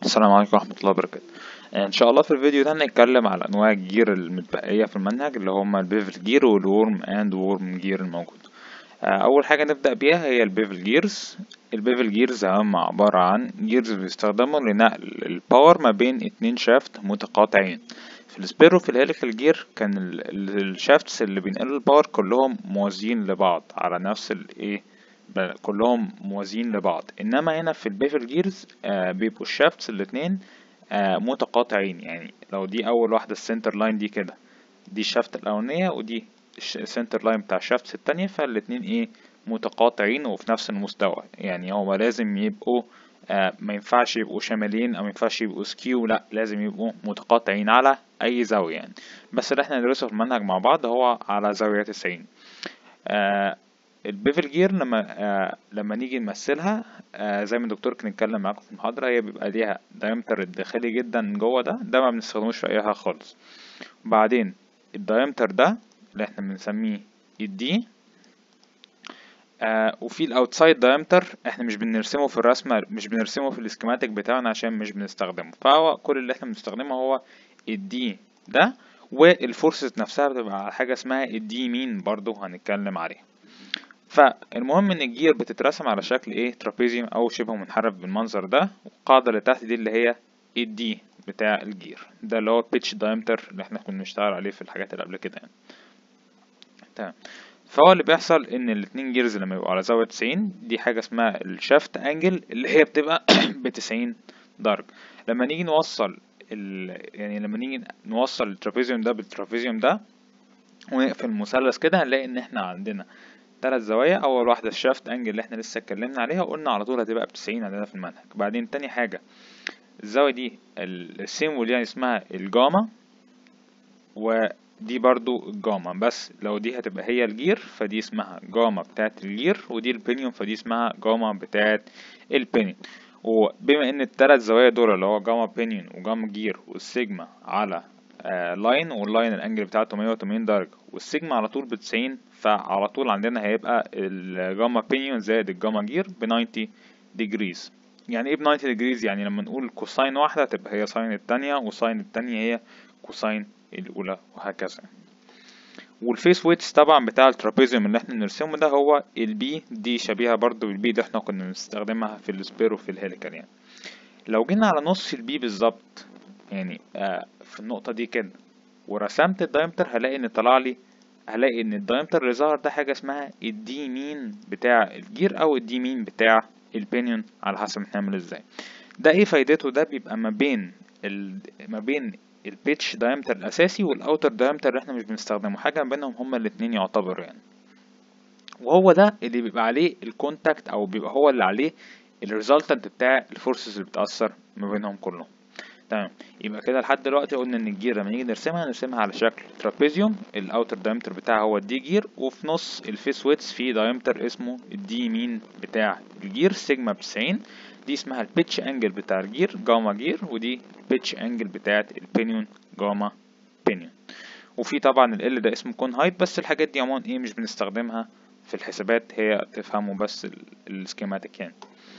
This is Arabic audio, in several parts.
السلام عليكم ورحمة الله وبركاته. إن شاء الله في الفيديو ده هنتكلم على أنواع الجير المتبقية في المنهج اللي هما البيفل جير والورم أند وورم جير الموجود. أول حاجة نبدأ بيها هي البيفل جيرز. البيفل جيرز هم عبارة عن جيرز بيستخدموا لنقل الباور ما بين اتنين شافت متقاطعين. في السبيرو في الهيليكال جير كان الشافتس اللي بينقلوا الباور كلهم موازيين لبعض على نفس كلهم موازيين لبعض، انما هنا في البيفل جيرز بيبقوا الشافتس الاتنين متقاطعين. يعني لو دي اول واحدة السنتر لاين دي كده، دي الشافت الاولانية ودي السنتر لاين بتاع الشافت التانية، فالاتنين متقاطعين وفي نفس المستوى. يعني هو لازم يبقوا ما ينفعش يبقوا شمالين او ما ينفعش يبقوا سكيو، لا لازم يبقوا متقاطعين على اي زاوية يعني. بس اللي احنا ندرسه في المنهج مع بعض هو على زاوية 90. البيفل جير لما نيجي نمثلها، زي ما الدكتور كان اتكلم معاكم في المحاضرة، هي بيبقى ليها دايمتر الداخلي جدا جوه، ده ما بنستخدموش في اي حاجة خالص. وبعدين الدايمتر ده اللي احنا بنسميه الدي، وفي الاوتسايد دايمتر احنا مش بنرسمه في الرسمة، مش بنرسمه في الاسكيماتيك بتاعنا عشان مش بنستخدمه، فهو كل اللي احنا بنستخدمه هو الدي ده. والفورسز نفسها بتبقى على حاجة اسمها الدي مين، برضو هنتكلم عليها. فالمهم ان الجير بتترسم على شكل ترابيزيوم او شبه منحرف بالمنظر ده. والقاعدة اللي تحت دي اللي هي الدي بتاع الجير ده، اللي هو pitch diameter اللي احنا كنا بنشتغل عليه في الحاجات اللي قبل كده يعني. تمام. فهو اللي بيحصل ان الاتنين جيرز لما يبقوا على زاوية 90، دي حاجة اسمها الشافت انجل اللي هي بتبقى ب90 درجة. لما نيجي نوصل يعني لما نيجي نوصل الترابيزيوم ده بالترابيزيوم ده ونقفل المثلث كده، هنلاقي ان احنا عندنا ثلاث زوايا. اول واحده الشافت انجل اللي احنا لسه اتكلمنا عليها وقلنا على طول هتبقى ب90 عندنا في المنهج. بعدين تاني حاجه الزاويه دي السيمبل يعني اسمها الجاما، ودي برضو الجاما، بس لو دي هتبقى هي الجير فدي اسمها جاما بتاعت الجير، ودي البينيون فدي اسمها جاما بتاعت البينيون. وبما ان الثلاث زوايا دول اللي هو جاما بينيون وجاما جير والسيجما على لاين، واللاين الانجل بتاعته 180 درجة والسيجما على طول ب90، فعلى طول عندنا هيبقى الجاما بينيون زائد الجاما جير ب90 ديجريز. يعني ايه ب90 ديجريز؟ يعني لما نقول كوساين واحدة تبقى هي ساين التانية، وساين التانية هي كوساين الأولى، وهكذا. والفيس ويتس طبعا بتاع الترابيزيوم اللي احنا بنرسمه ده هو البي، دي شبيهة برضو بالبي ده احنا كنا بنستخدمها في السبيرو في الهيليكال يعني. لو جينا على نص البي بالظبط، يعني في النقطة دي كده، ورسمت الدايمتر هلاقي ان الدايمتر اللي ظهر ده حاجة اسمها الدي مين بتاع الجير او الدي مين بتاع البينيون، على حسب هنعمل ازاي. ده ايه فايدته؟ ده بيبقى ما بين البيتش دايمتر الاساسي والاوتر دايمتر اللي احنا مش بنستخدمه، حاجة ما بينهم هما الاتنين يعتبروا يعني. وهو ده اللي بيبقى عليه الكونتاكت، او بيبقى هو اللي عليه الريزلتنت بتاع الفورسز اللي بتأثر ما بينهم كلهم. تمام. يبقى كده لحد دلوقتي قلنا ان الجير لما نيجي نرسمها على شكل ترابيزيوم، الاوتر دايمتر بتاعها هو الدي جير، وفي نص الفيس ويتس في دايمتر اسمه الدي مين بتاع الجير سيجما ب90. دي اسمها البيتش انجل بتاع الجير جاما جير، ودي البيتش انجل بتاعت البينيون جاما بينيون. وفي طبعا ال ده اسمه كون هايت، بس الحاجات دي عموما مش بنستخدمها في الحسابات، هي تفهموا بس السكيماتيك يعني.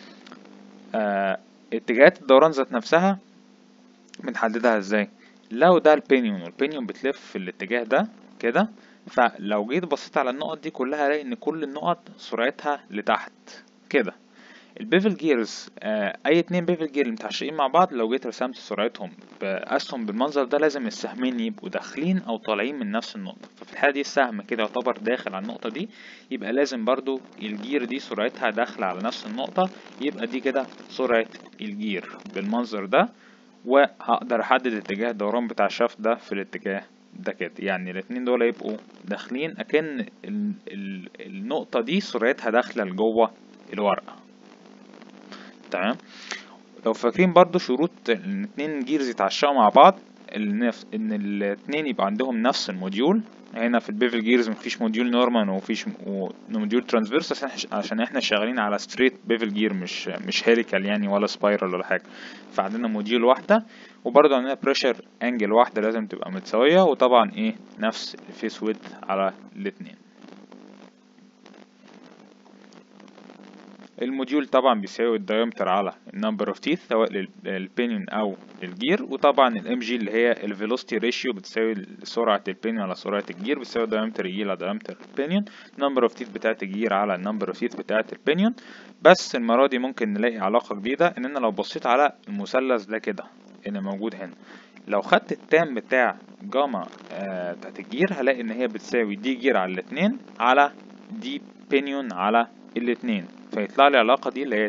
اتجاهات الدوران ذات نفسها بنحددها ازاي؟ لو ده البينيون والبينيون بتلف في الاتجاه ده كده، فلو جيت بصيت على النقط دي كلها هلاقي ان كل النقط سرعتها لتحت كده. البيفل جيرز اي اتنين بيفل جير متعشقين مع بعض، لو جيت رسمت سرعتهم باسهم بالمنظر ده لازم السهمين يبقوا داخلين او طالعين من نفس النقطة. ففي الحالة دي السهم كده يعتبر داخل على النقطة دي، يبقى لازم برضو الجير دي سرعتها داخلة على نفس النقطة، يبقى دي كده سرعة الجير بالمنظر ده. وهقدر احدد اتجاه الدوران بتاع الشافت ده في الاتجاه ده كده. يعني الاتنين دول يبقوا داخلين اكن النقطة دي سرعتها داخلة لجوه الورقة. تمام. لو فاكرين برضو شروط ان اتنين جيرز يتعشقوا مع بعض، ان الاتنين يبقى عندهم نفس الموديول. هنا في البيفل جيرز مفيش موديول نورمان ومفيش موديول ترانسفيرس، عشان احنا شغالين على ستريت بيفل جير، مش هيليكال يعني ولا سبايرال ولا حاجه. فعندنا موديول واحده، وبرضو عندنا بريشر انجل واحده لازم تبقى متساويه، وطبعا نفس الفيس ويدث على الاتنين. الموديول طبعا بيساوي الدايمتر على النمبر اوف تيث سواء للبينيون او للجير، وطبعا الام جي اللي هي الفيلوسيتي ريشيو بتساوي سرعه البينيون على سرعه الجير، بتساوي دايمتر الجير على دايمتر البينيون، نمبر اوف تيث بتاعه الجير على النمبر اوف تيث بتاعه البينيون. بس المره دي ممكن نلاقي علاقه جديده، اننا لو بصيت على المثلث ده كده اللي موجود هنا، لو خدت التام بتاع جاما بتاعت الجير هلاقي ان هي بتساوي دي جير على الاتنين على دي بينيون على الاتنين، فيطلع لي العلاقة دي اللي هي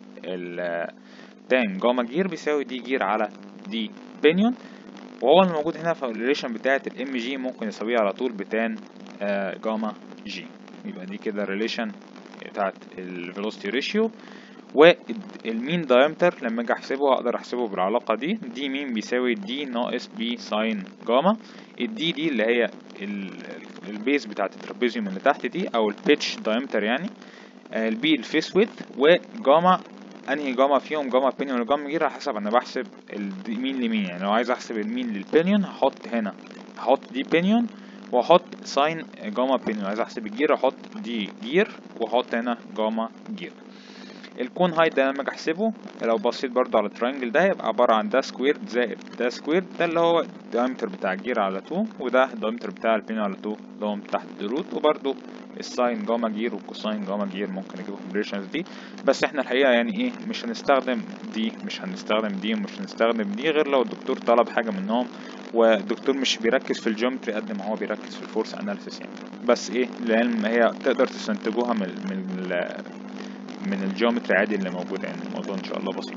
تان جاما جير بيساوي دي جير على دي بينيون، وهو الموجود هنا في الريليشن بتاعة الام جي ممكن يساويها على طول بتان جاما جي. يبقى دي كده الريليشن بتاعة الفيلوسيتي ريشيو. والمين دايمتر لما اجي احسبه اقدر احسبه بالعلاقة دي مين بيساوي دي ناقص بي ساين جاما. الدي دي اللي هي البيز بتاعة الترابيزيوم اللي تحت دي او البيتش دايمتر يعني، البي الفيس ويدث، وجاما انهي جاما فيهم جاما بينيون ولا جاما جير على حسب انا بحسب المين لمين. يعني لو عايز احسب المين للبينيون هحط هنا هحط دي بينيون واحط ساين جاما بينيون، عايز احسب الجير احط دي جير واحط هنا جاما جير. الكون هايت ده لما اجي احسبه لو بصيت برضو على الترينجل ده يبقى عبارة عن ده سكوير زائد ده سكوير، ده اللي هو الدايمتر بتاع الجير على 2 وده الدايمتر بتاع البينيون على 2 اللي هم تحت الروت، وبرضو الساين جاما جير والكوساين جاما جير ممكن اجيبهم الريليشنز دي. بس احنا الحقيقة يعني ايه مش هنستخدم دي ومش هنستخدم دي غير لو الدكتور طلب حاجة منهم، والدكتور مش بيركز في الجيومتري قد ما هو بيركز في الفورس اناليسيس يعني. بس ايه لان هي تقدر تستنتجوها من الجيومتري عادي اللي موجود يعني، الموضوع ان شاء الله بسيط.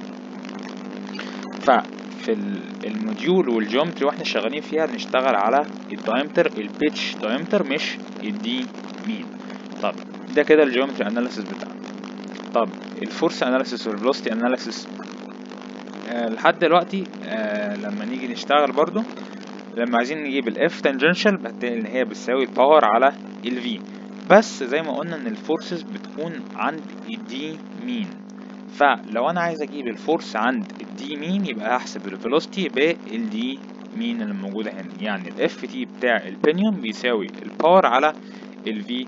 ففي الموديول والجيومتري واحنا شغالين فيها بنشتغل على الدايمتر البيتش دايمتر مش الدي مين. طب ده كده الجيومتري اناليسيس بتاعنا. طب الفورس اناليسيس والفيلوسيتي اناليسيس لحد دلوقتي لما نيجي نشتغل برضو لما عايزين نجيب الاف تانجنشال بتلاقي ان هي بتساوي الباور على الفي، بس زي ما قلنا ان الفورسز بتكون عند الدي مين، فلو انا عايز اجيب الفورس عند الدي مين يبقى هحسب الفيلوسيتي بالدي مين اللي موجوده هنا. يعني الاف تي بتاع البينيون بيساوي الباور على الفي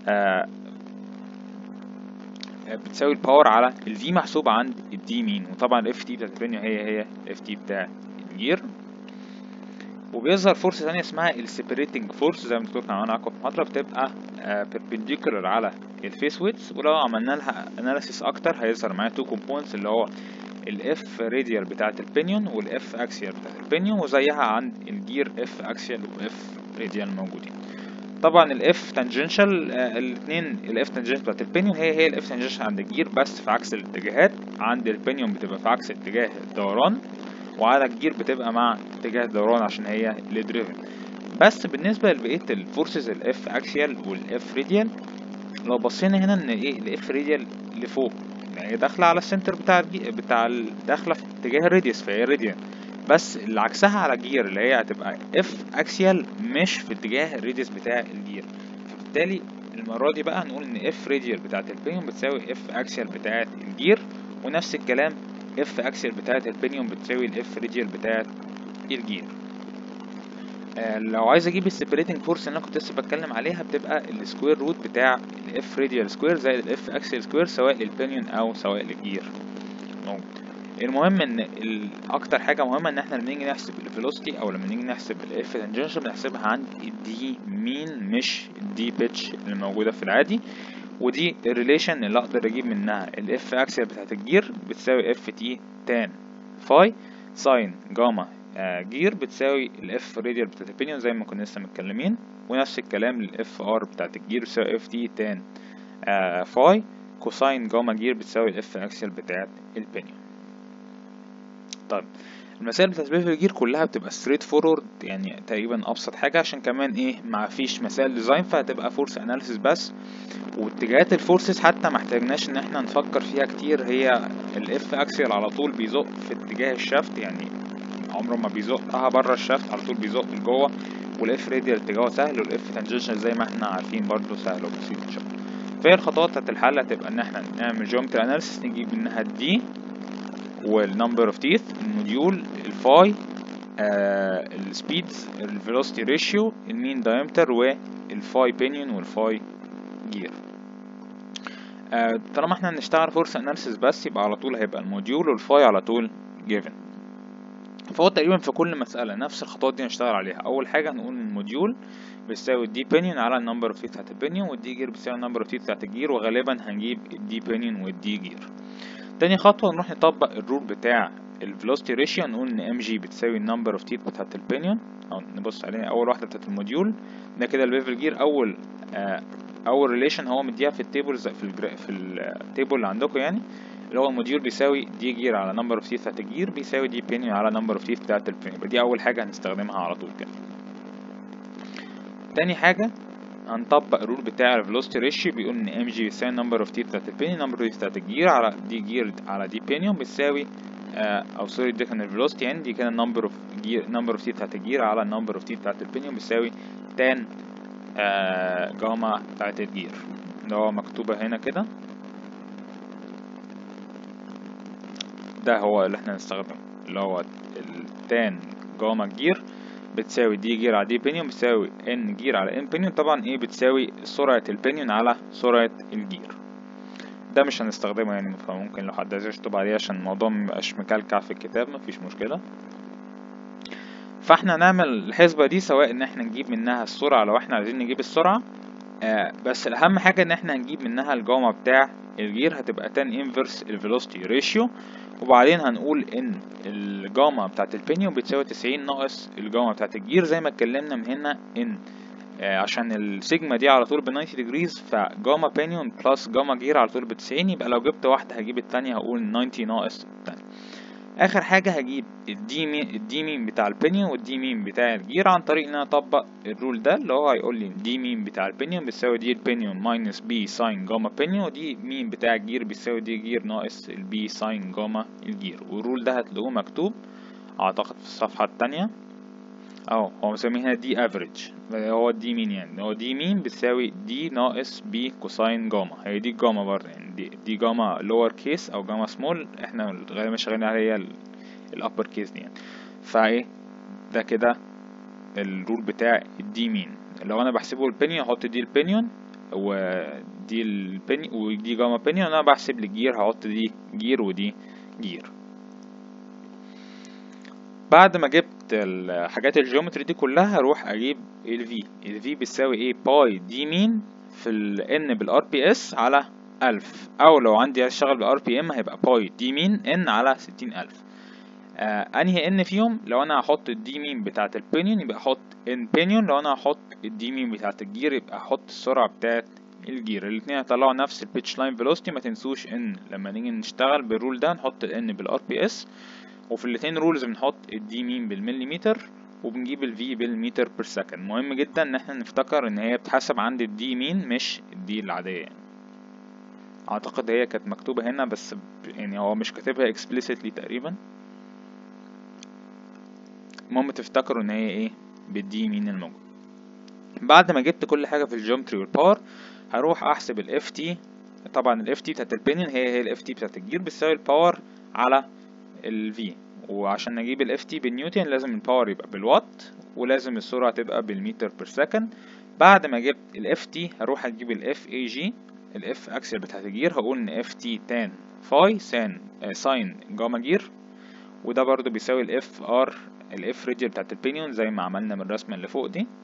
بتساوي الباور على الفي محسوبه عند الدي مين، وطبعا الاف تي بتاعت البينيون هي الاف تي بتاع الجير. وبيظهر فورس ثانيه اسمها السيبريتنج فورس زي ما قلت معاكم في المحاضره، بتبقى perpendicular على الفيس ويدث، ولو عملنا لها اناليسيس اكتر هيظهر معايا تو كومبوننتس اللي هو الاف راديال بتاعه البينيون والاف اكسيال بتاعه البينيون، وزيها عند الجير اف اكسيال واف راديال موجودين. طبعا الاف تانجنشال الاثنين الاف تانجنشال بتاعه البينيون هي الاف تانجنشال عند الجير بس في عكس الاتجاهات، عند البينيون بتبقى في عكس اتجاه الدوران، وعلى الجير بتبقى مع اتجاه الدوران عشان هي ليد-دريفن. بس بالنسبه لبقيه الفورسز الاف اكسيال والاف راديال لو بصينا هنا ان ايه الاف راديال لفوق يعني هي داخله على السنتر بتاع داخله في اتجاه الراديوس فهي راديال، بس اللي عكسها على الجير اللي هي هتبقى اف اكسيال مش في اتجاه الراديوس بتاع الجير، فبالتالي المره دي بقى هنقول ان اف راديال بتاعه البينيون بتساوي اف اكسيال بتاعه الجير، ونفس الكلام اف اكسيال بتاعه البينيون بتساوي الاف راديال بتاعه الجير. لو عايز اجيب السيبريتنج فورس اللي انا كنت لسه بتكلم عليها بتبقى السكوير روت بتاع الاف راديال سكوير زائد الاف اكسيال سكوير سواء للبينيون او سواء للجير موجود. المهم ان اكتر حاجه مهمه ان احنا لما نيجي نحسب الفيلوسيتي او لما نيجي نحسب الاف تانجنشال بنحسبها عند الدي مين مش الدي بيتش اللي موجوده في العادي، ودي الريليشن اللي اقدر اجيب منها الاف اكسيال بتاعت الجير بتساوي اف تي تان فاي ساين جاما جير بتساوي الاف راديال بتاعت البينيون زي ما كنا لسه متكلمين، ونفس الكلام للاف ار بتاعت الجير بتساوي اف تي تان فاي كوساين جاما جير بتساوي الاف اكسيال بتاعت البينيون. طيب المسائل بتاعت تثبيت الجير كلها بتبقى ستريت فورورد يعني تقريبا ابسط حاجه، عشان كمان ايه ما فيش مسائل ديزاين فهتبقى فورس اناليسيس بس، واتجاهات الفورسز حتى محتاجناش ان احنا نفكر فيها كتير، هي الاف اكسيال على طول بيزق في اتجاه الشافت يعني عمره ما بيزقها بره الشافت على طول بيزق لجوه، والاف راديال اتجاهه سهل، والاف تانجنشال زي ما احنا عارفين برضو سهل وبسيط ان شاء الله. فهي الخطوات بتاعت الحل هتبقى ان احنا نعمل جيومتري اناليسيس نجيب منها الدي والنمبر اوف تيث الموديول الفاي السبيدز الفيلوسيتي ريشيو المين دايمتر والفاي بينيون والفاي جير. طالما احنا هنشتغل فورس اناليسيس بس، يبقى على طول هيبقى الموديول والفاي على طول given. فهو تقريبا في كل مسألة نفس الخطوات دي هنشتغل عليها. أول حاجة هنقول الموديول بيساوي الدي بينيون على النمبر اوف تيث بتاعت البينيون، والدي جير بيساوي النمبر اوف تيث بتاعت الجير، وغالبا هنجيب الدي بينيون والدي جير. تاني خطوة نروح نطبق الرول بتاع الفيلوسيتي ريشيو، نقول ان ام جي بتساوي النمبر اوف تيث بتاعت البينيون، او نبص عليها اول واحدة بتاعت الموديول ده كده البيفل جير. اول ريليشن هو مديها في التيبلز في التيبل اللي عندكم يعني، اللي هو الموديول بيساوي دي جير على نمبر اوف تيث بتاعت الجير بيساوي دي بينيون على نمبر اوف تيث بتاعت البينيون. يبقى دي اول حاجة هنستخدمها على طول كده. تاني حاجة هنطبق الرول بتاع الفيلوسيتي ريشيو، بيقول ان ام جي بيساوي نمبر اوف تيث بتاعت البينيون نمبر اوف تيث بتاعت الجير على دي جير على دي بينيون بتساوي او سوري دي كان الفيلوسيتي يعني، دي كان النمبر اوف جير نمبر اوف تيث بتاعت الجير على النمبر اوف تيث بتاعت البينيون بتساوي تان جاما بتاعت الجير، اللي هو مكتوبة هنا كده. ده هو اللي احنا هنستخدمه، اللي هو التان جاما الجير بتساوي دي جير على دي بينيون بتساوي ان جير على ان بينيون، طبعا ايه بتساوي سرعة البينيون على سرعة الجير. ده مش هنستخدمه يعني، فممكن لو حد عايز يشطب عليه عشان الموضوع مبقاش مكلكع في الكتاب مفيش مشكلة. فاحنا نعمل الحسبة دي سواء ان احنا نجيب منها السرعة لو احنا عايزين نجيب السرعة، بس الاهم حاجة ان احنا هنجيب منها الجاما بتاع الجير هتبقى تان انفرس الفيلوسيتي ريشيو، وبعدين هنقول ان الجاما بتاعت البينيون بتساوي 90 ناقص الجاما بتاعت الجير زي ما اتكلمنا من هنا ان عشان السيجما دي على طول ب 90 ديجريز، فجاما بينيون بلس جاما جير على طول ب 90، يبقى لو جبت واحدة هجيب التانية هقول 90 ناقص التانية. اخر حاجة هجيب الدي مين بتاع البينيون والدي مين بتاع الجير عن طريق ان انا اطبق الرول ده، اللي هو هيقول لي دي مين بتاع البينيون بتساوي دي البينيون ماينس بي ساين جاما بينيون، ودي مين بتاع الجير بيساوي دي جير ناقص البي ساين جاما الجير. والرول ده هتلاقوه مكتوب اعتقد في الصفحة التانية اهو، هو مسميه هنا دي افريج، هو دي مين يعني، هو دي مين بتساوي دي ناقص بي كوساين جاما، هي دي الجاما برضه يعني، دي جاما لور كيس او جاما سمول، احنا غالبا شغالين عليها الابر كيس دي يعني. فايه ده كده الرول بتاع الدي مين. لو انا بحسبه البينيون هحط دي البينيون ودي البينيون ودي جاما بينيون، انا بحسب الجير هحط دي جير ودي جير. بعد ما جبت الحاجات الجيومتري دي كلها هروح اجيب الفي بتساوي ايه باي دي مين في الان بالار بي اس على 1000، او لو عندي عايز اشتغل بالار بي ام هيبقى باي دي مين ان على 60000. انهي ان فيهم؟ لو انا هحط الدي مين بتاعه البينيون يبقى احط ان بينيون، لو انا هحط الدي مين بتاعه الجير يبقى احط السرعه بتاعه الجير. الاثنين هيطلعوا نفس البيتش لاين فيلوسيتي. ما تنسوش ان لما نيجي نشتغل بالرول ده نحط الان بالار بي اس، وفي الاثنين رولز بنحط الدي مين بالمليمتر وبنجيب الفي بالمتر بير سكند. مهم جدا ان احنا نفتكر ان هي بتحسب عند الدي مين مش الدي العاديه يعني. اعتقد هي كانت مكتوبه هنا بس يعني هو مش كاتبها explicitly تقريبا. المهم تفتكروا ان هي ايه بالدي مين الموجود. بعد ما جبت كل حاجه في الجيومتري والباور هروح احسب الاف تي. طبعا الاف تي بتاعت البينيون هي الاف تي بتاعت الجير بتساوي الباور على الفي، وعشان نجيب الاف تي بالنيوتن لازم الباور يبقى بالوات ولازم السرعه تبقى بالمتر بير سكند. بعد ما جبت الاف تي هروح اجيب الاف اي جي الاف اكسل بتاعت الجير، هقول ان اف تي تان فاي ساين جاما جير، وده برضو بيساوي الاف ار الاف راديال بتاعت البينيون زي ما عملنا من الرسمه اللي فوق دي.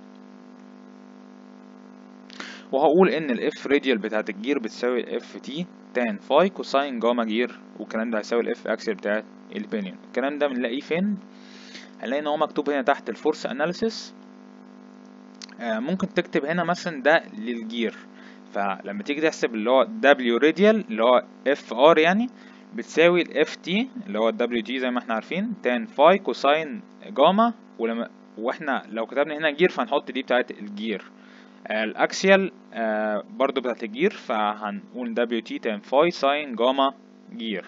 وهقول ان الاف راديال بتاعت الجير بتساوي الاف تي تان فاي كوساين جاما جير، والكلام ده هيساوي الاف اكسل بتاعت البينيون. الكلام ده بنلاقيه فين؟ هنلاقي ان هو مكتوب هنا تحت الفورس اناليسيس. ممكن تكتب هنا مثلا ده للجير، فلما تيجي تحسب اللي هو دبليو راديال اللي هو اف ار يعني بتساوي الاف تي اللي هو الدبليو تي زي ما احنا عارفين تان فاي كوساين جاما، واحنا لو كتبنا هنا جير فهنحط دي بتاعت الجير. الاكسيال برضو بتاعت الجير فهنقول دبليو تي تان فاي ساين جاما جير.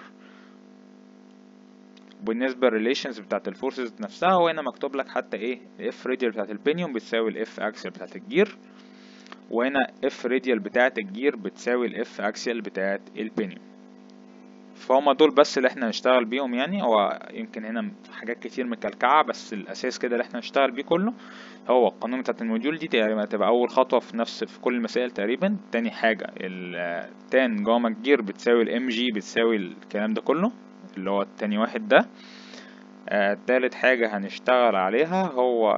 بالنسبه للريليشنز بتاعت الفورسز نفسها هو هنا مكتوب لك حتى ايه الاف راديال بتاعت البينيون بتساوي الاف اكسيال بتاعت الجير، وهنا اف راديال بتاعت الجير بتساوي الاف اكسيال بتاعت البينيون. فهم دول بس اللي احنا هنشتغل بيهم يعني. هو يمكن هنا حاجات كتير مكلكعة، بس الأساس كده اللي احنا هنشتغل بيه كله هو القانون بتاعت الموديول دي تقريبا هتبقى أول خطوة في كل المسائل تقريبا. تاني حاجة التان جاما الجير بتساوي الام جي بتساوي الكلام ده كله اللي هو التاني واحد ده. تالت حاجة هنشتغل عليها هو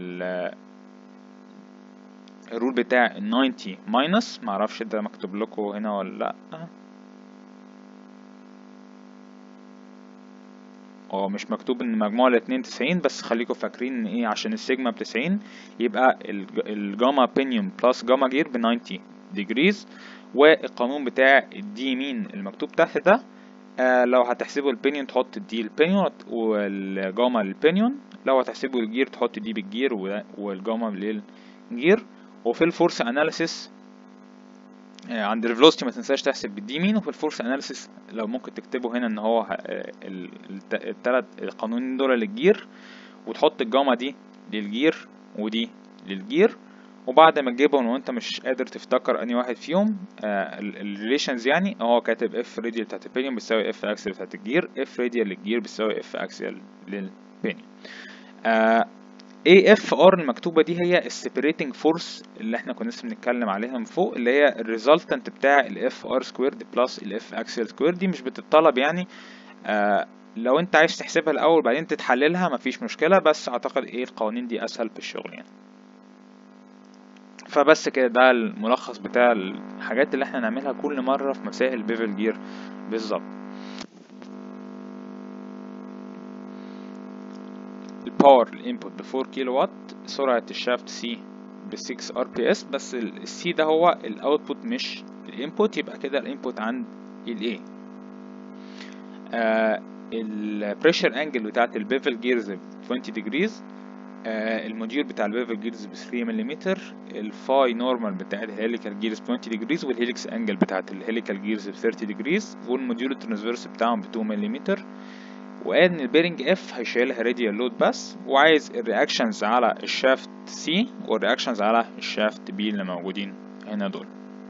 الرول بتاع 90 ماينس، معرفش ده مكتوب لكم هنا ولا لأ. هو مش مكتوب ان مجموع الاتنين 90، بس خليكم فاكرين ان ايه، عشان السيجما ب90 يبقى الجاما بينيوم بلس جاما جير ب90 ديجريز. والقانون بتاع الدي مين المكتوب تحت ده لو هتحسبوا البينيون تحط الدي البينيون والجاما للبينيون، لو هتحسبوا الجير تحط دي بالجير والجاما للجير. وفي الفورس اناليسيس عند الفيلوسيتي ما تنساش تحسب بالدي مين، وفي الفورس اناليسيس لو ممكن تكتبوا هنا ان هو التلات القانونين دول للجير، وتحط الجاما دي للجير ودي للجير. وبعد ما تجيبهم وانت مش قادر تفتكر اني واحد فيهم الريليشنز يعني، هو كاتب اف راديال بتاعت البينيوم بتساوي اف اكسل بتاعت الجير، اف راديال للجير بتساوي اف اكسل للبينيوم. اف ار المكتوبه دي هي السيبريتنج فورس اللي احنا كنا لسه بنتكلم عليها من فوق، اللي هي الريزلتنت بتاع الاف ار سكويرد بلس الاف اكسل سكويرد. دي مش بتطلب يعني، لو انت عايز تحسبها الاول بعدين تتحللها مفيش مشكله، بس اعتقد ايه القوانين دي اسهل في الشغل يعني. فبس كده ده الملخص بتاع الحاجات اللي احنا نعملها كل مره في مسائل بيفل جير بالظبط. الباور الانبوت ب 4 كيلو وات، سرعة الشافت سي ب 6 ار بي اس، بس السي ده هو الاوتبوت مش الانبوت، يبقى كده الانبوت عند الاي. البريشر انجل بتاعت البيفل جيرز ب 20 ديجريز. الموديول بتاع البيفل جيرز ب 3 ملم. الفاي نورمال بتاعت الهيليكال جيرز ب 20 ديجريز، والهيليكس انجل بتاعت الهيليكال جيرز ب 30 ديجريز، والموديول الترانسفيرس بتاعهم ب 2 ملم. وقال ان البيرنج اف هيشيلها راديال لود بس، وعايز الرياكشنز على الشافت سي والرياكشنز على الشافت بي اللي موجودين هنا دول.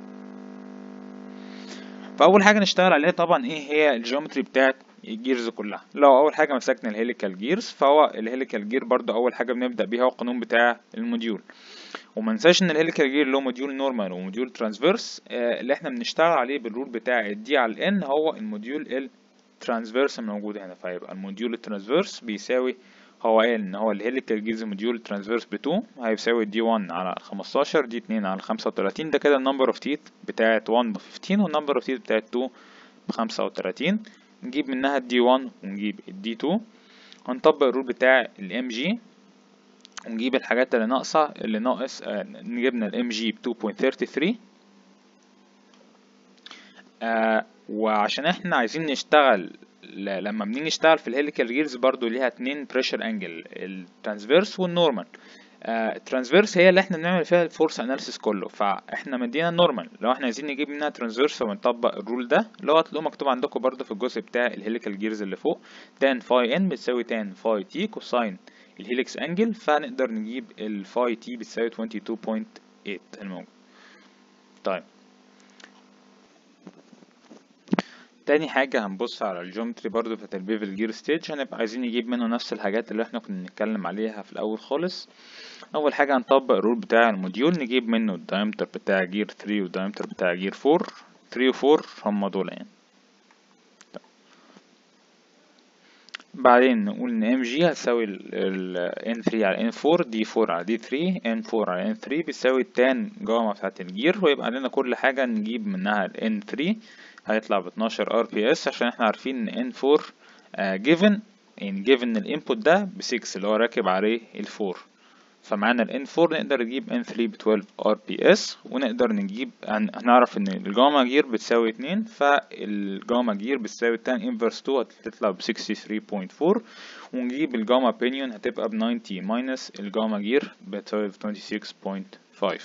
فاول حاجه نشتغل عليها طبعا ايه هي الجيومتري بتاعت الجيرز كلها. لو اول حاجه مسكنا الهيليكال جيرز، فهو الهيليكال جير برضو اول حاجه بنبدا بيها هو القانون بتاع الموديول. وما ننساش ان الهيليكال جير له موديول نورمال وموديول ترانسفيرس. اللي احنا بنشتغل عليه بالرول بتاع الدي على الان هو الموديول الترانسفيرس الموجود هنا. فيبقى الموديول الترانسفيرس بيساوي، هو قال ان هو الهيليكال جيرز موديول ترانسفيرس ب 2 هيساوي دي 1 على 15 دي 2 على 35. ده كده النمبر اوف تيت بتاعت 1 ب 15 والنمبر اوف تيت بتاعت 2 ب 35. نجيب منها الدي 1 ونجيب الدي 2، هنطبق الرول بتاع الام جي ونجيب الحاجات اللي ناقصة. اللي ناقص نجيبنا الام جي ب 2.33. وعشان احنا عايزين نشتغل لما بنيجي نشتغل في الهيليكال جيرز برضو ليها اتنين بريشر انجل، الترانسفيرس والنورمال. الترانسفيرس هي اللي احنا بنعمل فيها الفورس اناليسيس كله، فاحنا مدينا النورمال. لو احنا عايزين نجيب منها ترانسفيرس فبنطبق الرول ده اللي هو هتلاقوه مكتوب عندكم برضو في الجزء بتاع الهيليكال جيرز اللي فوق، تان فاي ان بتساوي تان فاي تي كوساين الهيليكس انجل، فنقدر نجيب الفاي تي بتساوي 22.8 الموجود. طيب تاني حاجة هنبص على الجيومتري برضو بتاعت البيفل جير ستيج، هنبقى عايزين نجيب منه نفس الحاجات اللي احنا كنا بنتكلم عليها في الأول خالص. أول حاجة هنطبق الرول بتاع الموديول، نجيب منه الدايمتر بتاع جير 3 والدايمتر بتاع جير 4. 3 و 4 هما دول يعني. بعدين نقول ان ام جي هتساوي ال n3 على n4 d4 على d3 n4 على n3 بيساوي التان جاما بتاعت الجير، ويبقى عندنا كل حاجة نجيب منها ال n3 هيطلع ب 12 rps، عشان احنا عارفين ان n4 given يعني given الانبوت ده ب 6 اللي هو راكب عليه ال 4، فمعانا ال N4 نقدر نجيب N3 ب 12 RPS، ونقدر نجيب هنعرف ان الجاما جير بتساوي 2، فالجاما جير بتساوي tan inverse 2 هتطلع ب 63.4، ونجيب الجاما بينيون هتبقى ب 90 ماينس الجاما جير بتساوي 26.5.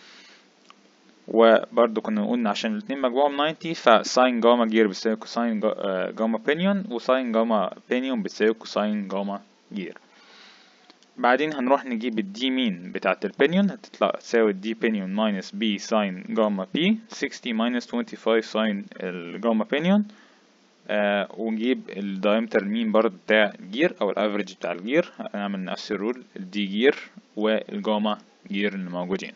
وبرضو كنا قلنا عشان الاتنين مجموعهم 90، فساين جاما جير بتساوي كوساين جاما بينيون، وساين جاما بينيون بتساوي كوساين جاما جير. بعدين هنروح نجيب الدي مين بتاعت البينيون، هتطلع تساوي الدي بينيون ماينس بي ساين جاما بي، 60 ماينس 25 ساين الجاما بينيون ونجيب الدايمتر مين برضه بتاع الجير او الافريج بتاع الجير، هنعمل نفس الرول الدي جير والجاما جير اللي موجودين.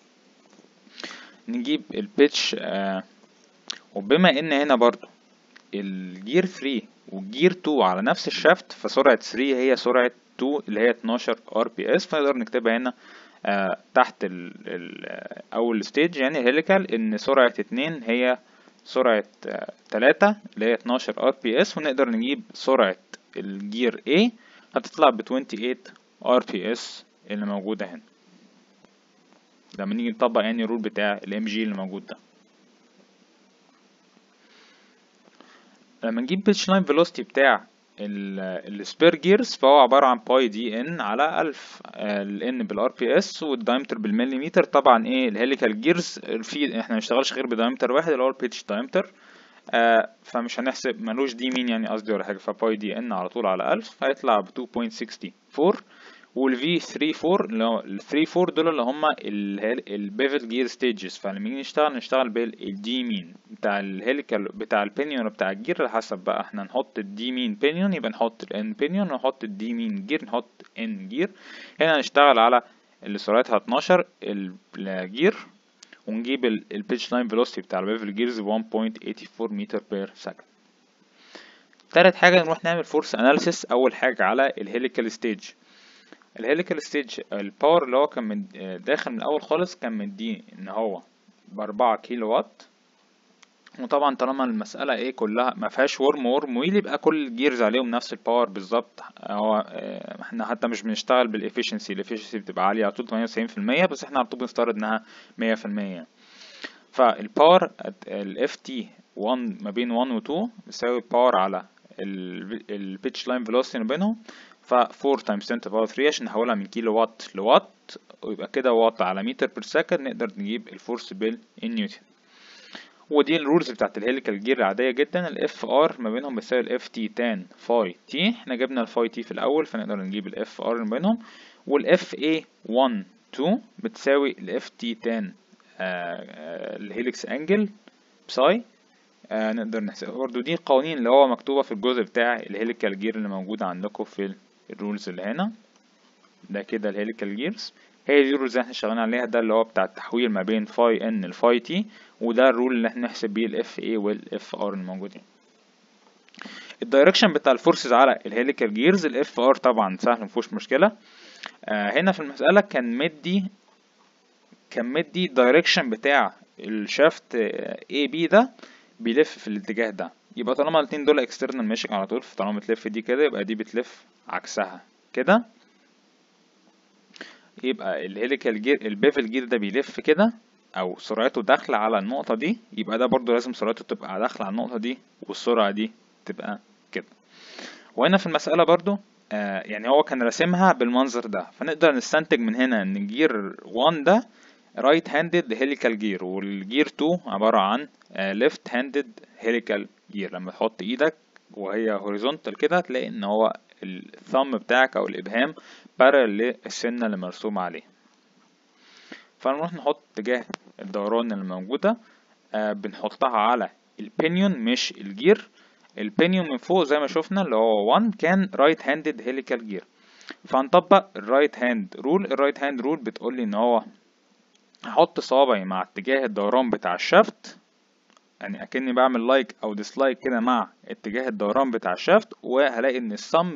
نجيب البيتش وبما ان هنا برضه الجير 3 والجير 2 على نفس الشافت، فسرعة 3 هي سرعة 2 اللي هي 12 ار بي اس، فنقدر نكتبها هنا تحت اول ستيج يعني الهيليكال، ان سرعة 2 هي سرعة 3 اللي هي 12 ار بي اس، ونقدر نجيب سرعة الجير A هتطلع ب 28 ار بي اس اللي موجودة هنا لما نيجي نطبق يعني الرول بتاع الام جي اللي موجود ده. لما نجيب بيتش لاين فيلوسيتي بتاع السبير جيرز فهو عبارة عن باي دي ان على 1000، الان بالار بي اس والدايمتر بالمليمتر. طبعا ايه الهيليكال جيرز في احنا مشتغلش غير بدايمتر واحد اللي هو البيتش دايمتر، فمش هنحسب ملوش دي مين يعني قصدي ولا حاجة، فباي دي ان على طول على 1000 هيطلع ب 2.64. والفي 34 اللي هو ال 34 دول اللي هما البيفل جير ستيجز، فلما نيجي نشتغل بالدي مين بتاع الهيليكال بتاع البينيون وبتاع الجير على حسب بقى احنا نحط الدي مين بينيون يبقى نحط الان بينيون، ونحط الدي مين جير نحط ان جير. هنا هنشتغل على اللي سرعتها 12 الجير، ونجيب البيتش لاين فيلوسيتي بتاع البيفل جيرز 1.84 متر بير سكند. تالت حاجة نروح نعمل فورس اناليسيس اول حاجة على الهيليكال ستيج. الهيليكال ستيج الباور اللي هو كان من داخل من الاول خالص كان مديه ان هو ب4 كيلو وات، وطبعا طالما المسألة ايه كلها ما فيهاش ورم ويل يبقى كل الجيرز عليهم نفس الباور بالظبط. هو احنا حتى مش بنشتغل بالافيشنسي، الافيشنسي بتبقى عالية على طول 98%، بس احنا على طول بنفترض انها 100%. فالباور الاف تي 1 ما بين 1 و 2 بيساوي الباور على البيتش لاين فيلوسيتي ما بينهم، ف 4 تايمز 10 باور 3 عشان نحولها من كيلو وات لوات، ويبقى كده وات على متر بير سكند، نقدر نجيب الفورس بالنيوتن. ودي الرولز بتاعت الهيليكال جير العادية جدا. الاف ار ما بينهم بيساوي الاف تي تان فاي تي، احنا جبنا الفاي تي في الاول فنقدر نجيب الاف ار ما بينهم. والاف اي 1 2 بتساوي الاف تي تان الهيليكس انجل بساي، نقدر نحسبها برضو. دي القوانين اللي هو مكتوبة في الجزء بتاع الهيليكال جير اللي موجودة عندكم في الرولز اللي هنا ده كده. الهيليكال جيرز هي دي الرولز اللي احنا شغالين عليها، ده اللي هو بتاع التحويل ما بين فاي ان لفاي تي، وده الرول اللي احنا نحسب بيه الاف اي والاف ار الموجودين. الدايركشن بتاع الفورسز على الهيليكال جيرز الاف ار طبعا سهل مفيهوش مشكلة. هنا في المسألة كان مدي الدايركشن بتاع الشافت اي بي ده بيلف في الاتجاه ده، يبقى طالما الاتنين دول اكسترنال ماشي على طول، فطالما بتلف دي كده يبقى دي بتلف عكسها كده، يبقى الهيليكال جير البيفل جير ده بيلف كده او سرعته داخله على النقطه دي، يبقى ده برضو لازم سرعته تبقى داخله على النقطه دي والسرعه دي تبقى كده. وهنا في المساله برضو يعني هو كان راسمها بالمنظر ده، فنقدر نستنتج من هنا ان جير 1 ده رايت هاندد هيليكال جير، والجير 2 عباره عن ليفت هاندد هيليكال جير. لما تحط ايدك وهي هوريزونتال كده تلاقي ان هو الثumb بتاعك او الابهام بارل للسنه اللي مرسوم عليه. فنروح نحط اتجاه الدوران اللي موجوده بنحطها على البينيون مش الجير. البينيون من فوق زي ما شفنا اللي هو 1 كان رايت هاندد هيليكال جير، فهنطبق الرايت هاند رول. الرايت هاند رول بتقول لي ان هو هحط صوابعي مع اتجاه الدوران بتاع الشافت، يعني اكني بعمل لايك او ديسلايك كده مع اتجاه الدوران بتاع الشافت، وهلاقي ان الصم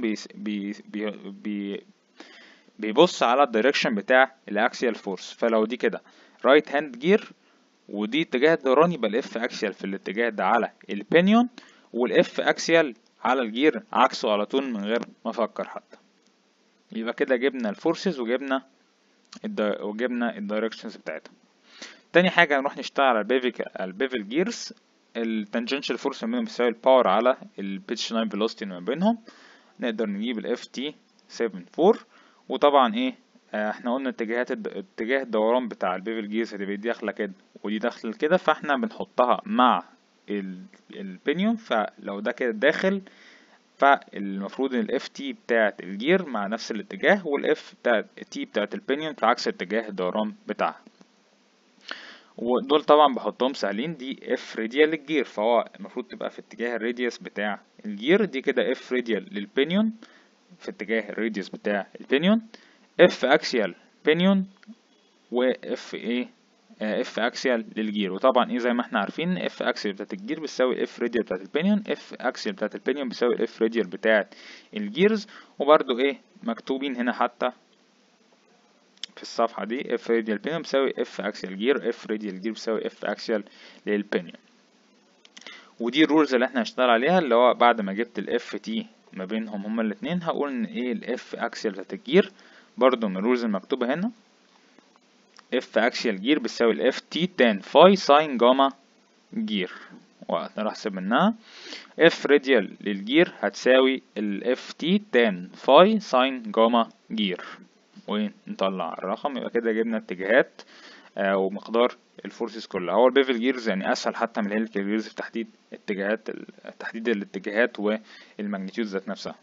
بيبص على الدايركشن بتاع الاكسيال فورس. فلو دي كده رايت هاند جير ودي اتجاه الدوران، يبقى الاف اكسيال في الاتجاه ده على البينيون، والاف اكسيال على الجير عكسه على طول من غير ما افكر حتى. يبقى كده جبنا الفورسز وجبنا الدايركشنز بتاعتها. تاني حاجة هنروح نشتغل على البيفل جيرز. التانجنشال فورس ما بينهم بيساوي الباور على البيتش لاين فيلوسيتي ما بينهم، نقدر نجيب الاف تي 74. وطبعا ايه احنا قلنا اتجاه الدوران بتاع البيفل جيرز هتبقى دي داخله كده ودي داخله كده، فاحنا بنحطها مع البينيون، فلو ده كده داخل فالمفروض ان الاف تي بتاعت الجير مع نفس الاتجاه، والاف بتاعت التي بتاعت البينيون في عكس اتجاه الدوران بتاعها. ودول طبعا بحطهم سهلين، دي اف راديال للجير، فهو المفروض تبقى في اتجاه الراديوس بتاع الجير، دي كده اف راديال للبينيون في اتجاه الراديوس بتاع البينيون، اف اكسيال بينيون، واف ايه اف اكسيال للجير. وطبعا ايه زي ما احنا عارفين اف اكسيال بتاعت الجير بتساوي اف راديال بتاعت البينيون، اف اكسيال بتاعت البينيون بتساوي الاف راديال بتاعت الجيرز. وبرده ايه مكتوبين هنا حتى في الصفحة دي اف راديال بينيون بتساوي اف اكسيال جير، اف راديال جير بتساوي اف اكسيال للبينيون. ودي الرولز اللي احنا هنشتغل عليها، اللي هو بعد ما جبت الاف تي ما بينهم هما الاتنين هقول ان ايه الاف اكسيال بتاعت الجير برضو من الرولز المكتوبة هنا، اف اكسيال جير بتساوي الاف تي تان فاي ساين جاما جير، ونروح احسب منها اف راديال للجير هتساوي الاف تي تان فاي ساين جاما جير، ونطلع الرقم. يبقى كده جبنا اتجاهات ومقدار الفورسز كلها. هو البيفل جيرز يعني اسهل حتى من الهيليكال جيرز في تحديد اتجاهات تحديد الاتجاهات والماجنتيود ذات نفسها.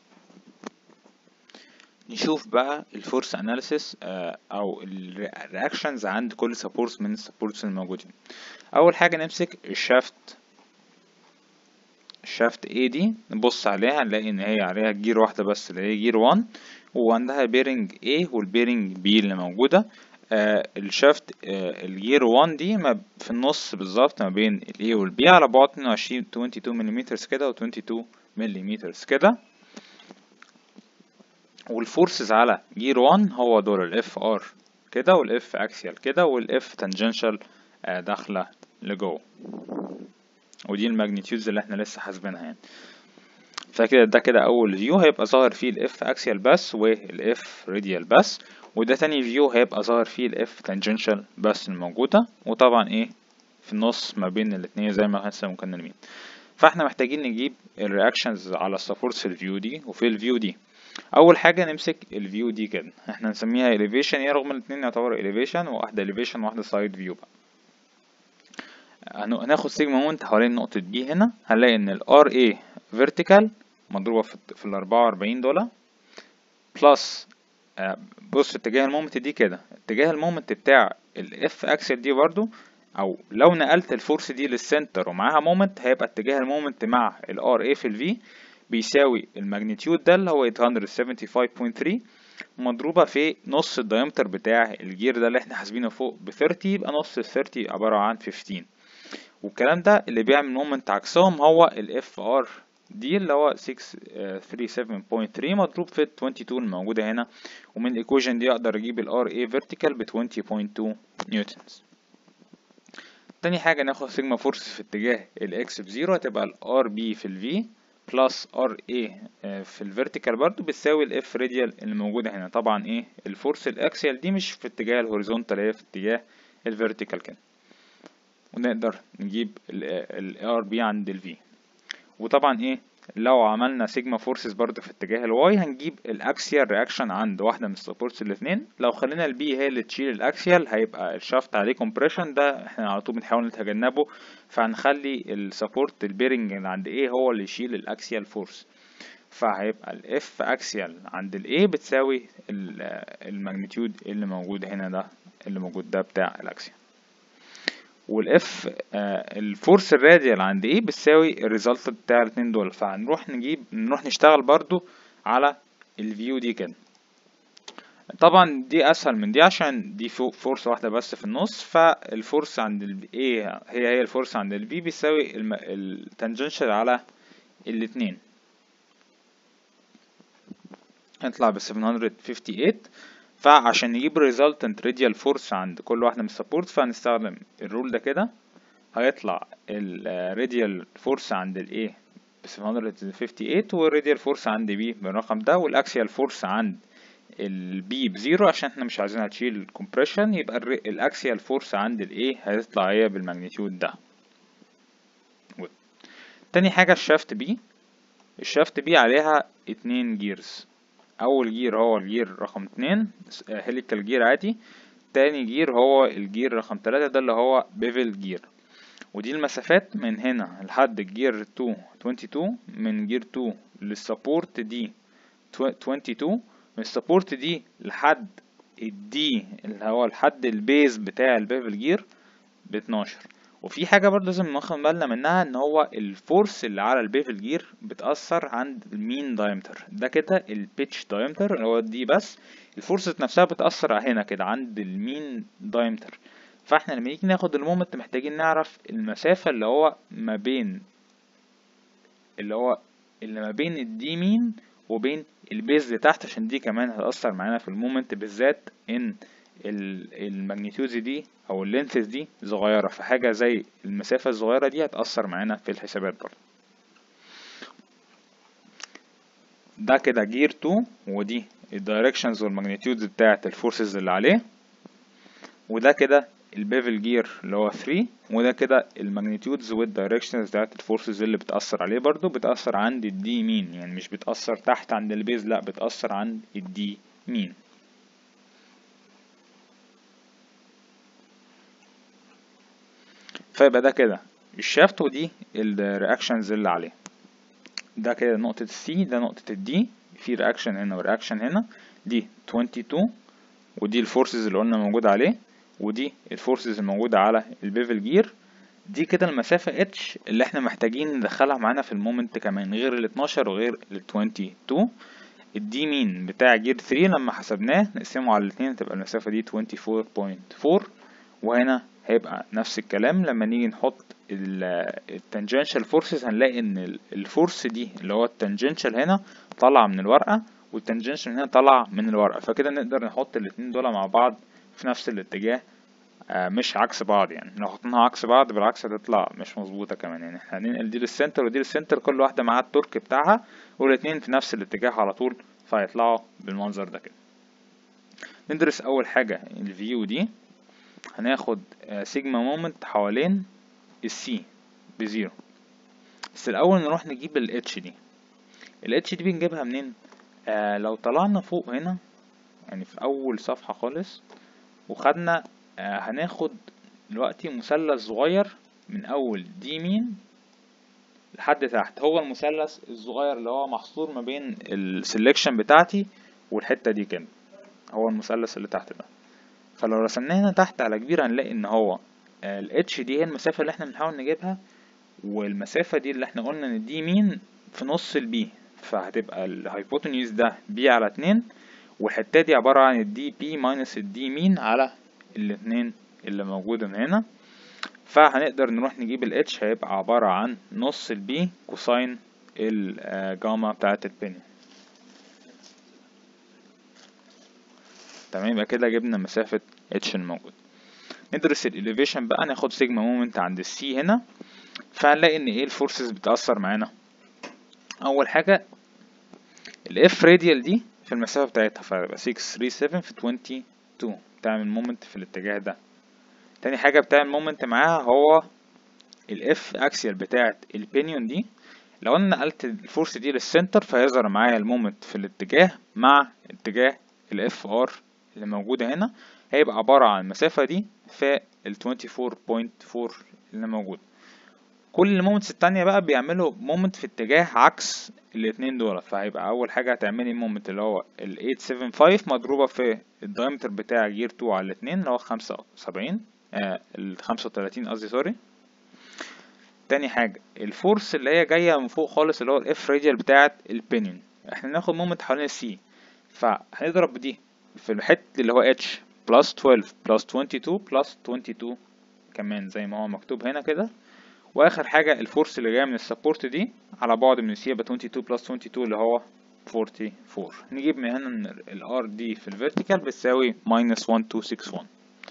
نشوف بقى الفورس اناليسيس او الرياكشنز عند كل سبورتس من السبورتس الموجودين. اول حاجه نمسك الشافت A دي، نبص عليها نلاقي ان هي عليها جير واحده بس اللي هي جير 1، وعندها بيرنج A والبيرنج B اللي موجوده. الشافت الجير 1 دي في النص بالظبط ما بين ال A وال B على بعد 22 ملم كده و 22 ملم كده. والفورسز على جير 1 هو دول الاف ار كده، والاف اكسيال كده، والاف تانجنشال داخله لجوه، ودي الماجنتيودز اللي احنا لسه حاسبينها يعني. فكده ده كده اول فيو هيبقى ظاهر فيه الاف اكسيال بس والاف راديال بس، وده تاني فيو هيبقى ظاهر فيه الاف تانجنشال بس الموجوده، وطبعا ايه في النص ما بين الاتنين زي ما لسه مكملين. فاحنا محتاجين نجيب الرياكشنز على السبورتس في الفيو دي وفي الفيو دي. اول حاجه نمسك الفيو دي كده، احنا نسميها elevation هي رغم الاتنين يعتبروا elevation، وواحده elevation وواحده side view بقى. هناخد سيجما مومنت حوالين نقطه بي هنا، هنلاقي ان ال RA vertical مضروبه في ال 44 دول بلس بص اتجاه المومنت دي كده، اتجاه المومنت بتاع الاف اكسل دي برضو، او لو نقلت الفورس دي للسنتر ومعاها مومنت هيبقى اتجاه المومنت مع ال RA في ال V بيساوي الماجنتيود ده اللي هو 875.3 مضروبة في نص الدايمتر بتاع الجير ده اللي احنا حاسبينه فوق ب 30، يبقى نص ال 30 عبارة عن 15. والكلام ده اللي بيعمل مومنت عكسهم هو ال FR دي اللي هو 637.3 مضروب في ال 22 الموجودة هنا، ومن الايكويشن دي اقدر اجيب ال RA vertical ب 20.2 نيوتنز. تاني حاجة ناخد سيجما فورس في اتجاه الاكس بزيرو، هتبقى ال RB في ال V بلس RA في الفيرتيكال برضو بتساوي الاف راديال اللي موجودة هنا. طبعا ايه الفورس الاكسيال دي مش في اتجاه الهوريزونتال، هي في اتجاه الفيرتيكال كده، ونقدر نجيب ال RB عند ال V. وطبعا ايه لو عملنا سيجما فورسز برضو في اتجاه الواي هنجيب الاكسيال رياكشن عند واحدة من السبورتس الاثنين. لو خلينا البي هي اللي تشيل الاكسيال هيبقى الشافت عليه كومبريشن، ده احنا على طول بنحاول نتجنبه، فهنخلي السبورت البيرنج اللي عند ايه هو اللي يشيل الاكسيال فورس، فهيبقى الاف اكسيال عند الاي بتساوي الماجنتيود اللي موجود هنا ده اللي موجود ده بتاع الاكسيال، والاف الفورس الراديال عند ايه بتساوي الريزلت بتاع الاتنين دول. فهنروح نروح نشتغل برضو على الفيو دي كده. طبعا دي اسهل من دي عشان دي فوق فورس واحده بس في النص، فالفورس عند ال A هي الفورس عند ال B بيساوي التانجنشال على الاتنين، هيطلع ب 758. فعشان نجيب resultant radial force عند كل واحدة من السبورت فهنستخدم الرول ده كده، هيطلع الراديال فورس عند ال A ب 758 والراديال فورس عند B بالرقم ده، والاكسيال فورس عند ال B بزيرو عشان احنا مش عايزينها تشيل compression، يبقى الاكسيال فورس عند ال A هتطلع هي بالماجنتيود ده. تاني حاجة الشافت B عليها 2 جيرز، اول جير هو الجير رقم 2 هيليكال جير عادي، تاني جير هو الجير رقم 3 ده اللي هو بيفل جير، ودي المسافات من هنا لحد الجير 22 من جير 2 للسبورت دي 22 من السبورت دي لحد الدي اللي هو لحد البيز بتاع البيفل جير ب12. وفي حاجة برضه لازم ناخد بالنا منها، ان هو الفورس اللي على البيفل جير بتأثر عند المين دايمتر ده كده، البيتش دايمتر اللي هو دي، بس الفورس نفسها بتأثر هنا كده عند المين دايمتر. فاحنا لما نيجي ناخد المومنت محتاجين نعرف المسافة اللي ما بين الدي مين وبين البيز اللي تحت، عشان دي كمان هتأثر معانا في المومنت، بالذات ان الماجنيتيودز دي او اللينثز دي صغيرة، فحاجة زي المسافة الصغيرة دي هتأثر معانا في الحسابات برضه. ده كده جير 2، ودي الدايركشنز والماجنيتيودز بتاعة الفورسز اللي عليه، وده كده البيفل جير اللي هو 3، وده كده الماجنيتيودز والدايركشنز بتاعت الفورسز اللي بتأثر عليه. برضو بتأثر عند الدي مين، يعني مش بتأثر تحت عند البيز، لا بتأثر عند الدي مين. فيبقى ده كده الشافت، ودي الرياكشنز اللي عليه. ده كده نقطة السي، ده نقطة الدي، في رياكشن هنا ورياكشن هنا. دي 22، ودي الفورسز اللي قلنا موجودة عليه، ودي الفورسز الموجودة على البيفل جير. دي كده المسافة اتش اللي احنا محتاجين ندخلها معانا في المومنت كمان، غير ال 12 وغير ال 22. الدي مين بتاع جير 3 لما حسبناه نقسمه على الاتنين تبقى المسافة دي 24.4. وهنا هيبقى نفس الكلام، لما نيجي نحط التانجنشال فورسز هنلاقي ان الفورس دي اللي هو التانجنشال هنا طالعة من الورقة، والتانجنشال هنا طالعة من الورقة، فكده نقدر نحط الاتنين دول مع بعض في نفس الاتجاه، مش عكس بعض. يعني لو حطيناها عكس بعض بالعكس هتطلع مش مظبوطة كمان. يعني احنا هننقل دي للسنتر ودي للسنتر، كل واحدة معاها التورك بتاعها، والاتنين في نفس الاتجاه على طول، فهيطلعوا بالمنظر ده كده. ندرس اول حاجة الفيو دي. هناخد سيجما مومنت حوالين السي بزيرو، بس الاول نروح نجيب الاتش دي. الاتش دي بنجيبها منين؟ لو طلعنا فوق هنا، يعني في اول صفحة خالص، وخدنا هناخد دلوقتي مثلث صغير من اول دي مين لحد تحت، هو المثلث الصغير اللي هو محصور ما بين السلكشن بتاعتي والحتة دي كده، هو المثلث اللي تحت ده. فلو رسمناه هنا تحت على كبير هنلاقي ان هو الاتش دي هي المسافة اللي احنا بنحاول نجيبها، والمسافة دي اللي احنا قلنا ان دي مين في نص البي، فهتبقى الهايبوتنيوز ده بي على 2، والحتة دي عبارة عن الدي بي ماينس الدي مين على الاتنين اللي موجودة من هنا. فهنقدر نروح نجيب ال H هيبقى عبارة عن نص ال B كوساين الجاما بتاعت البينيون. تمام، يبقى كده جبنا مسافة H الموجودة. ندرس ال elevation بقى، ناخد سيجما مومنت عند ال C هنا، فهنلاقي ان ايه الفورسز بتأثر معانا. اول حاجة ال F radial دي في المسافة بتاعتها، فيبقى 637 في 22 بتعمل مومنت في الاتجاه ده. تاني حاجة بتعمل مومنت معاها هو الاف اكسيال بتاعت البينيون دي. لو انا نقلت الفورس دي للسنتر فهيظهر معايا المومنت في الاتجاه مع اتجاه الاف ار اللي موجودة هنا، هيبقى عبارة عن المسافة دي في ال 24.4 اللي موجود. كل المومنتس التانية بقى بيعملوا مومنت في اتجاه عكس الاتنين دول، فهيبقى اول حاجة هتعملي مومنت اللي هو ال 875 مضروبة في الدايمتر بتاع جير 2 على الاتنين اللي هو 75 ال 35 قصدي سوري. تاني حاجة الفورس اللي هي جاية من فوق خالص اللي هو الاف راديال بتاعت البينيون، احنا ناخد مومنت حوالين السي، فهنضرب دي في الحتة اللي هو اتش بلس 12 بلس 22 بلس 22 كمان زي ما هو مكتوب هنا كده. واخر حاجة الفورس اللي جاية من السبورت دي على بعد من السي يبقى 22 بلس 22 اللي هو 44. نجيب من هنا ان الار دي في الفيرتيكال بتساوي ماينس 1261.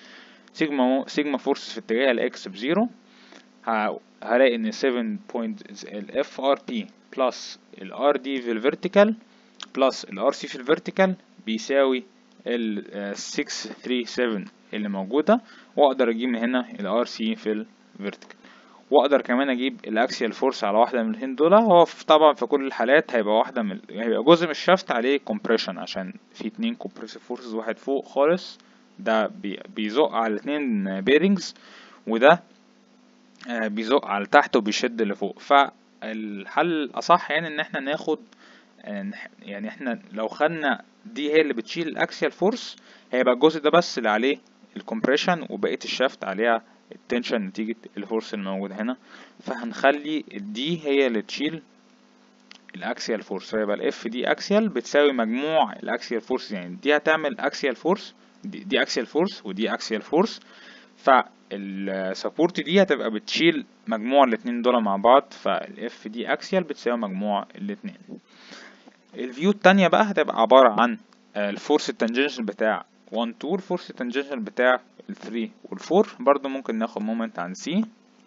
سيجما فورس في اتجاه الاكس بزيرو، هلاقي ان 7 بوينت ال FRP بلس ال RD في الفيرتيكال بلس ال RC في الفيرتيكال بيساوي ال 637 اللي موجودة، واقدر اجيب من هنا ال RC في الفيرتيكال، واقدر كمان اجيب الاكسيال فورس على واحدة من الاتنين دول. هو طبعا في كل الحالات هيبقى هيبقى جزء من الشافت عليه كومبريشن، عشان في اتنين كومبريسيف فورسز، واحد فوق خالص ده بيزق على الاتنين بيرنجز، وده بيزق على تحت وبيشد لفوق. فالحل الأصح يعني ان احنا ناخد، يعني احنا لو خدنا دي هي اللي بتشيل الاكسيال فورس هيبقى الجزء ده بس اللي عليه الكompression وبقية الشافت عليها التنشن نتيجة الفورس الموجود هنا، فهنخلي دي هي اللي تشيل الاكسيال فورس. فيبقى الاف دي اكسيال بتساوي مجموع الاكسيال فورس، يعني دي هتعمل اكسيال فورس، دي اكسيال فورس ودي اكسيال فورس، فالسبورت دي هتبقى بتشيل مجموع الاتنين دول مع بعض، فالاف دي اكسيال بتساوي مجموع الاتنين. الفيو التانية بقى هتبقى عبارة عن الفورس التانجنشال بتاع 1 2، الفورس التانجنشال بتاع ال 3 وال 4. برضو ممكن ناخد مومنت عن سي،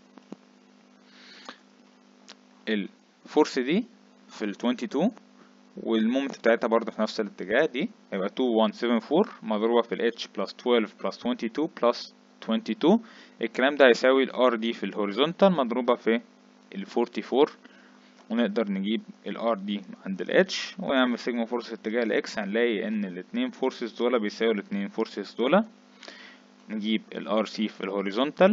الفورس دي في ال 22 والمومنت بتاعتها برضه في نفس الاتجاه، دي هيبقى 2174 مضروبة في ال h plus 12 plus 22 plus 22. الكلام ده هيساوي ال r دي في الهوريزونتال مضروبة في ال 44، ونقدر نجيب ال r دي عند ال h ونعمل سيجما فورس في اتجاه ال x. هنلاقي ان الاتنين فورسز دول بيساوي الاتنين فورسز دول. نجيب ال rc في الهوريزونتال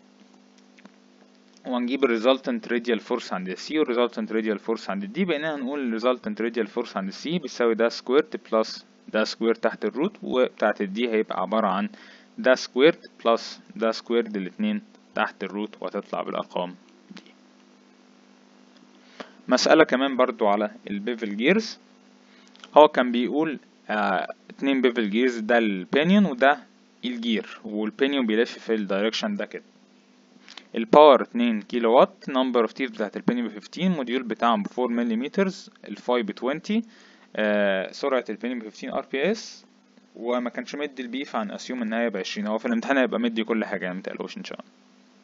وهنجيب الريزلتنت راديال فورس عند السي والريزلتنت راديال فورس عند الدي. بقينا هنقول الريزلتنت راديال فورس عند السي بيساوي ده سكويرد بلس ده سكوير تحت الروت، وبتاعت الدي هيبقى عبارة عن ده سكويرد بلس ده سكويرد الاتنين تحت الروت، وهتطلع بالأرقام دي. مسألة كمان برضو على البيفل جيرز. هو كان بيقول اتنين بيفل جيرز، ده البينيون وده الجير، والبينيون بيلف في الدايركشن ده كده. الباور 2 كيلو وات، نمبر اوف تيرز بتاعت البينيون ب 15، موديول بتاعهم ب 4 ملم، الفاي ب 20، سرعة البينيون ب 15 ار بي اس، وما كانش مدي البي فعن اسيوم ان هي ب 20. هو في الامتحان هيبقى مدي كل حاجة يعني متقلقوش ان شاء الله.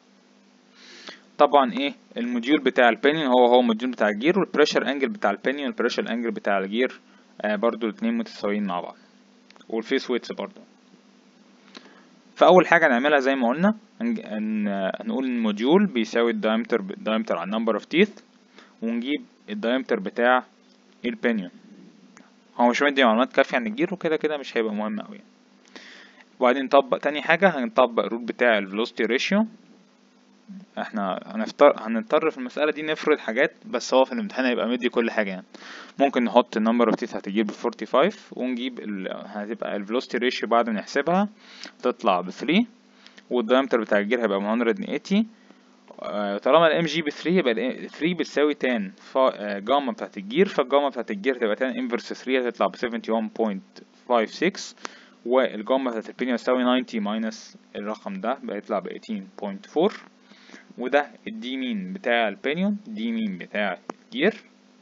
طبعا ايه الموديول بتاع البينيون هو الموديول بتاع الجير، والبريشر انجل بتاع البينيون والبريشر انجل بتاع الجير برضو الاتنين متساويين مع بعض، والفيس ويتس برضو. فاول حاجه نعملها زي ما قلنا هنقول الموديول بيساوي الدايمتر على النمبر اوف تيث، ونجيب الدايمتر بتاع البينيون. هو مش مدي معلومات كافيه عن الجير وكده كده مش هيبقى مهم قوي. وبعدين نطبق تاني حاجه، هنطبق الروت بتاع الفيلوسيتي ريشيو. احنا هنضطر في المساله دي نفرض حاجات، بس هو في الامتحان هيبقى مدي كل حاجه يعني. ممكن نحط النمبر اوف تيث هتجيب ب 45، ونجيب هتبقى الفيلوسيتي ريشيو بعد ما نحسبها تطلع ب 3، والدايمتر بتاع الجير هيبقى 180. طالما الام جي ب 3 يبقى ال 3 بتساوي تان جاما بتاعت الجير، فالجاما بتاعت الجير تبقى تان انفرس 3 هتطلع ب 71.56، والجاما بتاعت البينيون تساوي 90 ماينس الرقم ده بيطلع ب 18.4. وده الدي مين بتاع البينيون، دي مين بتاع الجير.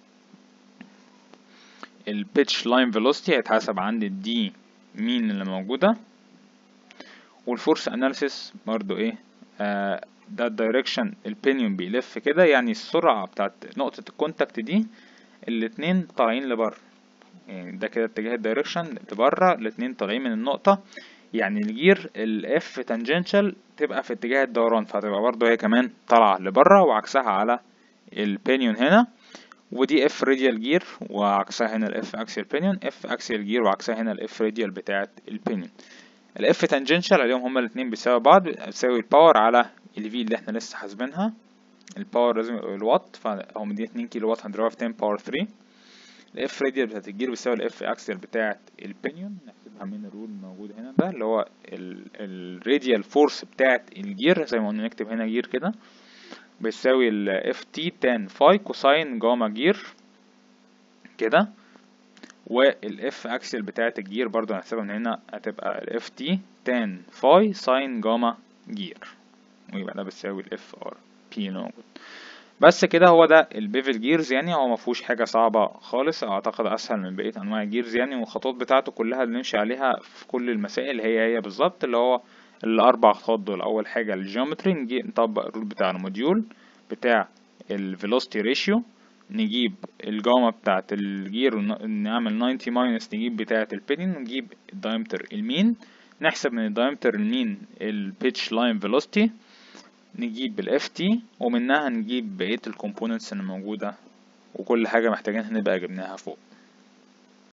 البيتش لاين فيلوسيتي هيتحسب عند الدي مين اللي موجودة. والفورس اناليسيس برضو ايه ده الدايركشن البينيون بيلف كده، يعني السرعة بتاعت نقطة الكونتاكت دي الاتنين طالعين لبره، يعني ده كده اتجاه الدايركشن لبره، الاتنين طالعين من النقطة. يعني الجير الاف تانجنشال تبقى في اتجاه الدوران، فهتبقى برضو هي كمان طالعة لبره، وعكسها على البينيون هنا. ودي اف راديال جير وعكسها هنا الاف اكسيال بينيون، اف اكسيال جير وعكسها هنا الاف راديال بتاعت البينيون. الاف تانجنشال عليهم هما الاتنين بيساوي بعض، بتساوي الباور على الفي اللي احنا لسه حاسبينها. الباور لازم يبقى الوات، فهم دي 2 كيلو وات هنضربها في 10 باور 3. الاف راديال بتاعت الجير بتساوي الاف اكسيال بتاعت البينيون، نحسبها من الرول الموجود هنا ده اللي هو الراديال فورس بتاعت الجير، زي ما قلنا نكتب هنا جير كده بيساوي الاف تي تان فاي كوساين جاما جير كده. والاف اكسل بتاعت الجير برضو هنحسبها من هنا، هتبقى الاف تي تان فاي ساين جاما جير، ويبقى ده بتساوي الاف ار بي موجود. بس كده هو ده البيفل جيرز، يعني هو مفهوش حاجة صعبة خالص، اعتقد اسهل من بقية انواع الجيرز يعني. والخطوات بتاعته كلها اللي نمشي عليها في كل المسائل هي بالظبط، اللي هو الاربع خطوات دول. اول حاجة الجيومتري، نجي نطبق الرول بتاع الموديول بتاع الفيلوسيتي ريشيو، نجيب الجاما بتاعت الجير ونعمل 90 ماينس نجيب بتاعت البينيون، ونجيب الدايمتر المين، نحسب من الدايمتر المين البيتش لاين فيلوسيتي، نجيب الاف تي، ومنها نجيب بقية الكومبوننتس اللي موجودة، وكل حاجة محتاجينها نبقى جبناها فوق.